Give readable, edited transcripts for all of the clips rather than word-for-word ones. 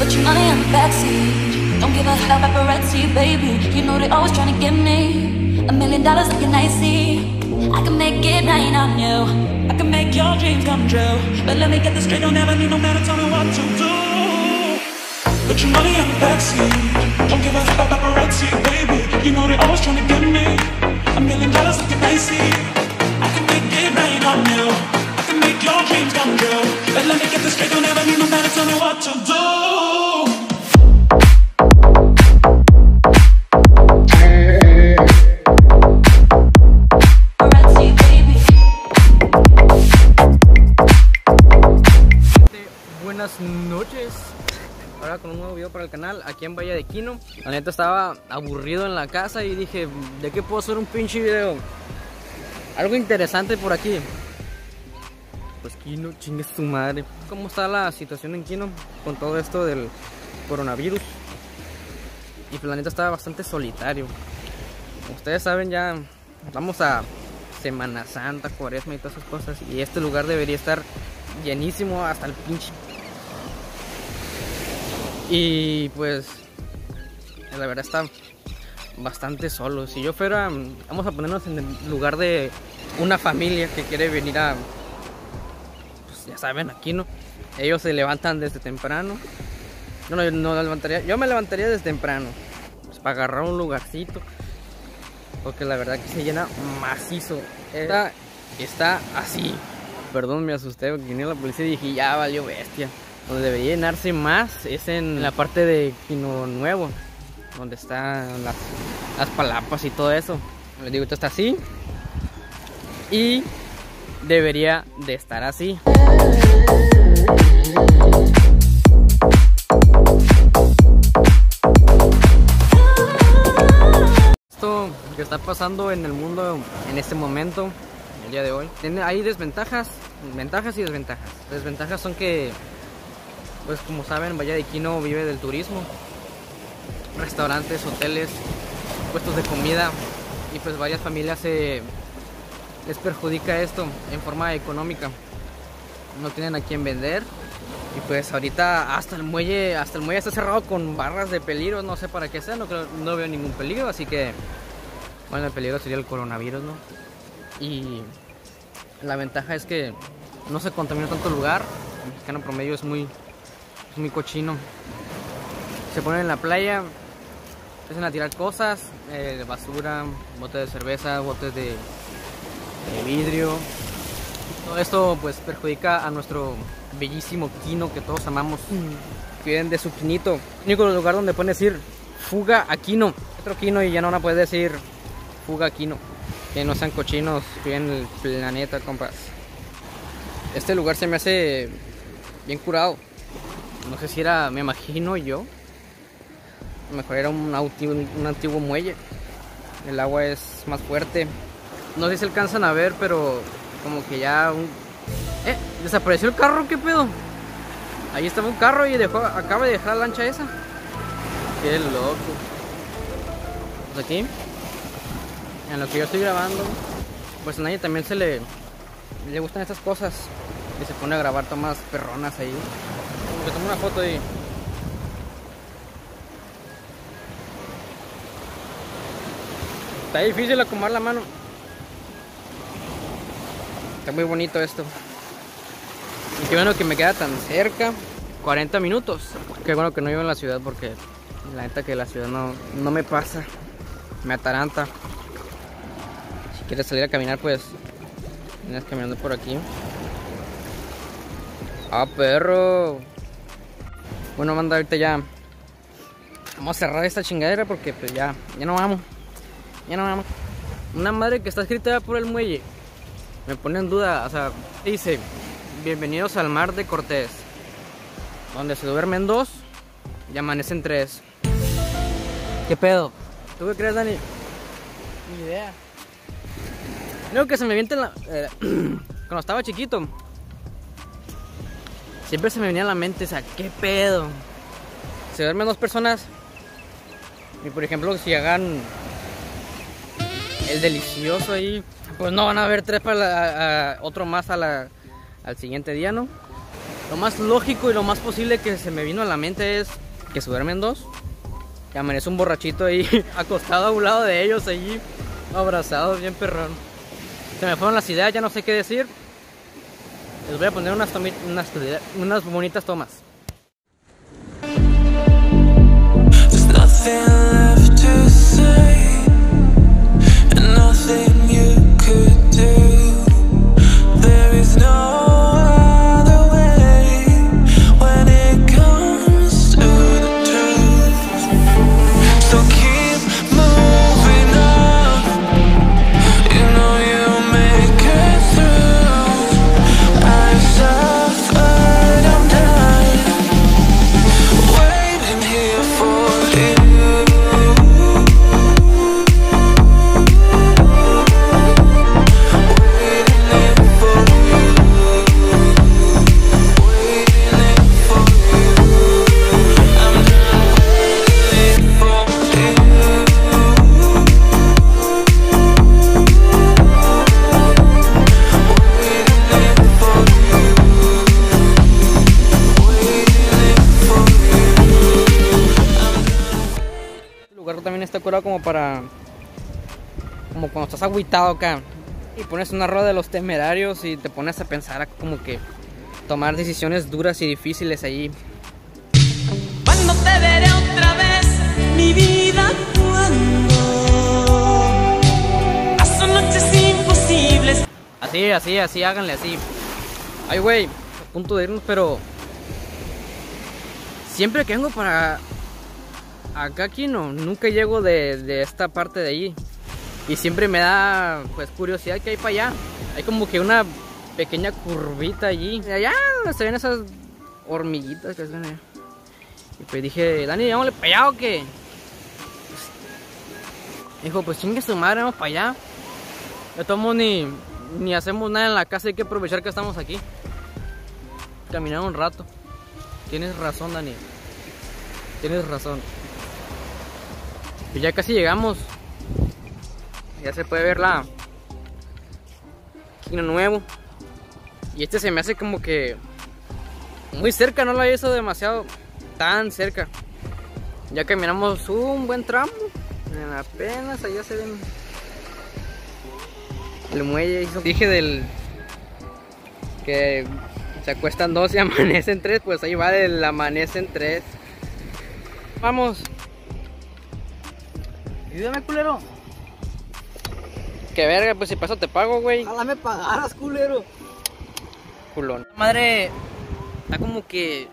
Put your money in the backseat. Don't give a hell paparazzi, baby. You know they always trying to get me. $1,000,000 looking icy. I can make it rain on you. I can make your dreams come true. But let me get this straight, don't ever need no man to tell me what to do. Put your money in the backseat. Don't give a hell paparazzi, baby. You know they always trying to get me. $1,000,000 looking icy. I can make it rain on you. I can make your dreams come true. But let me get this straight, don't ever need no man to tell me what to do. Buenas noches, ahora con un nuevo video para el canal aquí en Valle de Quino. La neta estaba aburrido en la casa y dije, ¿de qué puedo hacer un pinche video? Algo interesante por aquí. Pues Quino, chingue su madre. ¿Cómo está la situación en Quino con todo esto del coronavirus? Y pues la neta estaba bastante solitario. Como ustedes saben, ya vamos a Semana Santa, Cuaresma y todas esas cosas, y este lugar debería estar llenísimo hasta el pinche. Y pues la verdad está bastante solo. Si yo fuera, vamos a ponernos en el lugar de una familia que quiere venir a, pues ya saben, aquí no, ellos se levantan desde temprano. Yo me levantaría desde temprano, pues, para agarrar un lugarcito, porque la verdad que se llena macizo. Está así. Perdón, me asusté porque vine a la policía y dije, ya valió bestia. Donde debería llenarse más es en la parte de Quino Nuevo, donde están las palapas y todo eso. Les digo, esto está así y debería de estar así. Esto que está pasando en el mundo en este momento, el día de hoy, hay ventajas y desventajas. Desventajas son que, pues como saben, Valle de Quino vive del turismo, restaurantes, hoteles, puestos de comida, y pues varias familias les perjudica esto en forma económica. No tienen a quién vender, y pues ahorita hasta el muelle está cerrado con barras de peligro. No sé para qué sea, no veo ningún peligro, así que bueno, el peligro sería el coronavirus, ¿no? Y la ventaja es que no se contamina tanto el lugar. El mexicano promedio es muy cochino. Se ponen en la playa, empiezan a tirar cosas, basura, botes de cerveza, botes de vidrio. Todo esto pues perjudica a nuestro bellísimo Quino que todos amamos. Cuiden de su Quinito. El único lugar donde pueden decir fuga a Quino. Otro Quino y ya no van a poder decir fuga a Quino. Que no sean cochinos, cuiden el planeta, compas. Este lugar se me hace bien curado. No sé si era, me imagino yo, a lo mejor era un antiguo muelle. El agua es más fuerte. No sé si alcanzan a ver, pero como que ya desapareció el carro. ¿Qué pedo? Ahí estaba un carro y acaba de dejar la lancha esa. Qué loco. Pues aquí, en lo que yo estoy grabando, pues a nadie también le gustan estas cosas y se pone a grabar tomas perronas ahí. Me tomo una foto y está difícil acomodar la mano. Está muy bonito esto. Y qué bueno que me queda tan cerca. 40 minutos. Qué bueno que no vivo en la ciudad, porque la neta que la ciudad no me pasa. Me ataranta. Si quieres salir a caminar, pues vienes caminando por aquí. ¡Ah, perro! Bueno, manda, ahorita ya vamos a cerrar esta chingadera porque pues ya no vamos. Una madre que está escrita por el muelle me pone en duda. O sea, dice: bienvenidos al mar de Cortés, donde se duermen 2 y amanecen 3. ¿Qué pedo? ¿Tú qué crees, Dani? Ni idea. Creo que se me viene cuando estaba chiquito, siempre se me venía a la mente, o sea, ¿qué pedo? Se duermen 2 personas y, por ejemplo, si hagan el delicioso ahí, pues no van a haber 3 para otro más al siguiente día, ¿no? Lo más lógico y lo más posible que se me vino a la mente es que se duermen dos. Y amanece un borrachito ahí acostado a un lado de ellos, allí abrazados, bien perrón. Se me fueron las ideas, ya no sé qué decir. Les voy a poner unas bonitas tomas. There's nothing left to say, and nothing you could do. There is no other way when it comes to the truth. So keep moving on. You know you'll make it through. I've suffered, I'm done waiting here for you. También está curado como para, como cuando estás agüitado acá y pones una rueda de Los Temerarios y te pones a pensar como que tomar decisiones duras y difíciles allí. Cuando te veré otra vez, mi vida, cuando paso noches imposibles. Así, háganle así. Ay, güey, a punto de irnos, pero siempre que vengo para acá aquí nunca llego de esta parte de ahí. Y siempre me da pues curiosidad que hay para allá. Hay como que una pequeña curvita allí. De allá donde se ven esas hormiguitas que se ven allá. Y pues dije, Dani, vámonos para allá o qué. Dijo, pues chingue su madre, vamos para allá. De todos modos ni hacemos nada en la casa, hay que aprovechar que estamos aquí. Caminar un rato. Tienes razón, Dani. Tienes razón. Y ya casi llegamos. Ya se puede ver la Kino Nuevo. Y este se me hace como que muy cerca, no lo había visto demasiado tan cerca. Ya caminamos un buen tramo. Apenas allá se ven el muelle. Dije del que se acuestan dos y amanecen tres. Pues ahí va del amanecen tres. Vamos. Ayúdame, culero. Que verga, pues si paso te pago, güey. Ojalá me pagaras, culero. Culón. La madre está como que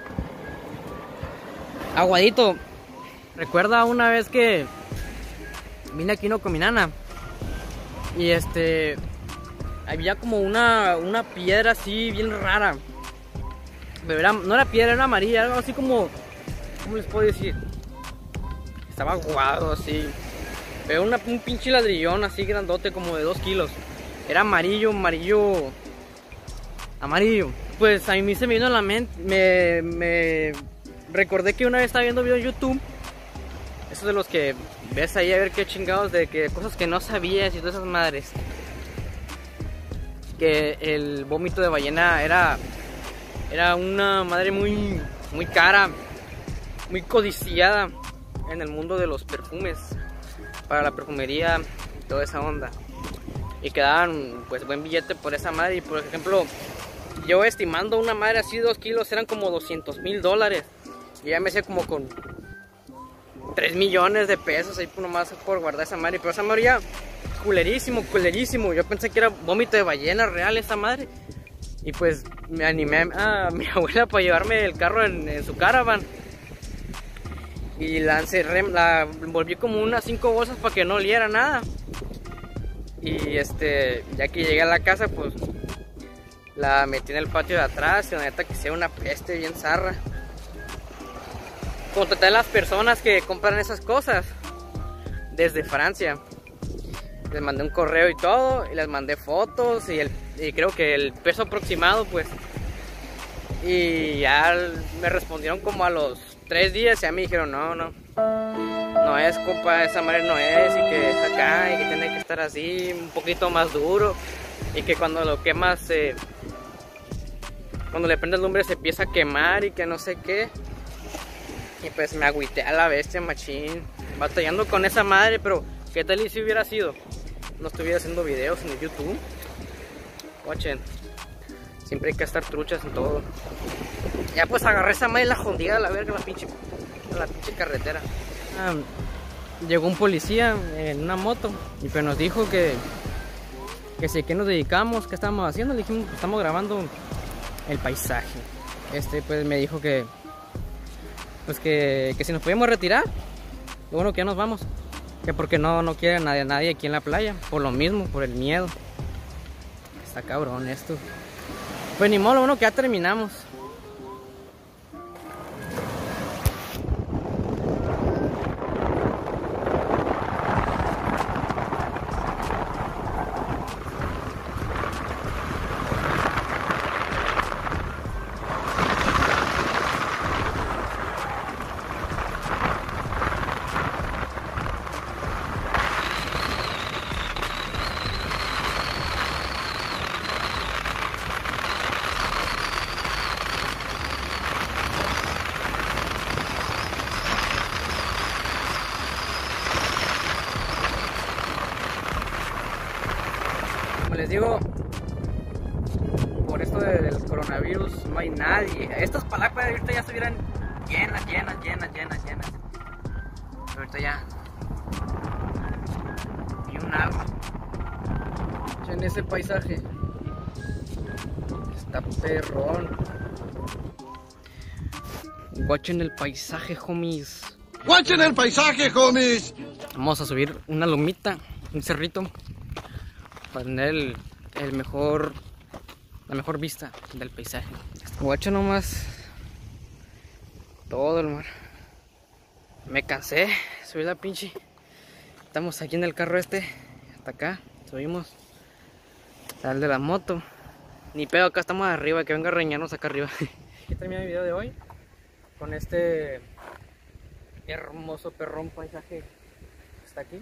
aguadito. Recuerda una vez que vine aquí con mi nana. Y había como una piedra así bien rara. Pero no era piedra, era amarilla, algo así como, ¿cómo les puedo decir? Estaba aguado así. Pero un pinche ladrillón así grandote como de 2 kilos. Era amarillo. Pues a mí se me vino a la mente. Me recordé que una vez estaba viendo videos en YouTube. Esos de los que ves ahí a ver qué chingados, de que cosas que no sabías y todas esas madres. Que el vómito de ballena era una madre muy cara, muy codiciada en el mundo de los perfumes, para la perfumería y toda esa onda. Y que daban pues buen billete por esa madre. Y por ejemplo, yo estimando una madre así 2 kilos eran como $200,000. Y ya me hacía como con 3 millones de pesos ahí nomás por guardar esa madre. Pero esa madre ya culerísimo. Yo pensé que era vómito de ballena real esa madre. Y pues me animé a mi abuela para llevarme el carro en su caravan. Y la encerré, la envolví como unas 5 bolsas para que no oliera nada. Y ya que llegué a la casa, pues la metí en el patio de atrás. Y la neta que sea una peste bien zarra. Contacté a las personas que compran esas cosas desde Francia. Les mandé un correo y todo, y les mandé fotos y creo que el peso aproximado, pues. Y ya me respondieron como a los 3 días y ya me dijeron, no es, compa, esa madre no es, y que es acá, y que tiene que estar así, un poquito más duro, y que cuando lo quemas cuando le prendes lumbre se empieza a quemar y que no sé qué. Y pues me agüité a la bestia, machín, batallando con esa madre. Pero qué tal y si hubiera sido, no estuviera haciendo videos en el YouTube. Watchen, siempre hay que estar truchas en todo. Ya pues agarré esa madre y la jondía a la verga, a la pinche carretera. Llegó un policía en una moto y pues nos dijo que si que nos dedicamos, qué estábamos haciendo. Le dijimos, pues, estamos grabando el paisaje. Pues me dijo que pues que si nos podíamos retirar, lo bueno que ya nos vamos, que porque no quiere nadie aquí en la playa, por lo mismo, por el miedo. Está cabrón esto. Pues ni modo, lo bueno que ya terminamos. Como les digo, por esto del coronavirus no hay nadie. Estas palabras ahorita ya estuvieran llenas. Pero ahorita ya ni un agua. En ese paisaje está perrón. Watchen el paisaje, homies. ¡Watchen el paisaje, homies! Vamos a subir una lomita, un cerrito, para tener la mejor vista del paisaje. Guacha nomás todo el mar. Me cansé, subí la pinche. Estamos aquí en el carro hasta acá, subimos. Sal de la moto. Ni pedo, acá estamos arriba, que venga a reñarnos acá arriba. Aquí termina mi video de hoy con este hermoso perrón paisaje que está aquí.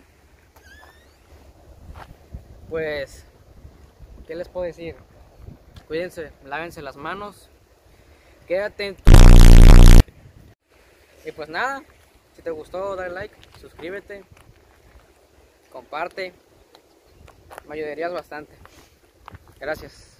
Pues, ¿qué les puedo decir? Cuídense, lávense las manos, quédate. Y pues nada, si te gustó, dale like, suscríbete, comparte, me ayudarías bastante. Gracias.